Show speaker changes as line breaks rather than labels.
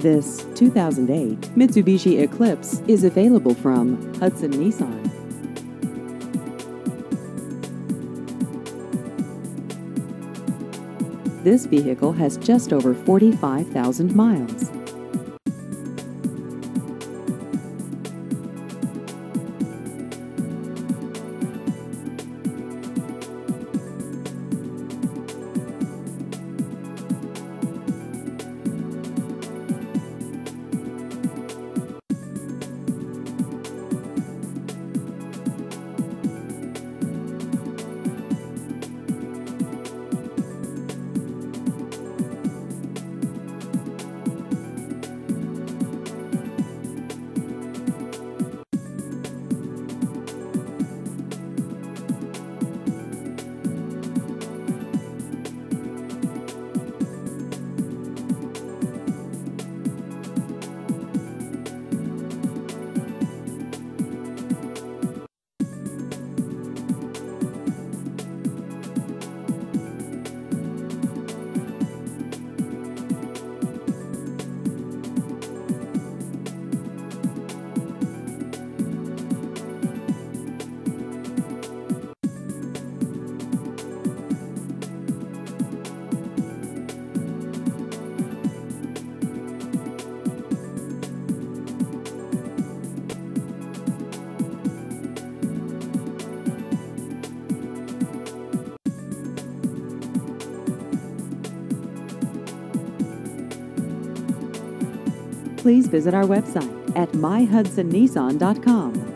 This 2008 Mitsubishi Eclipse is available from Hudson Nissan. This vehicle has just over 45,000 miles. Please visit our website at myhudsonnissan.com.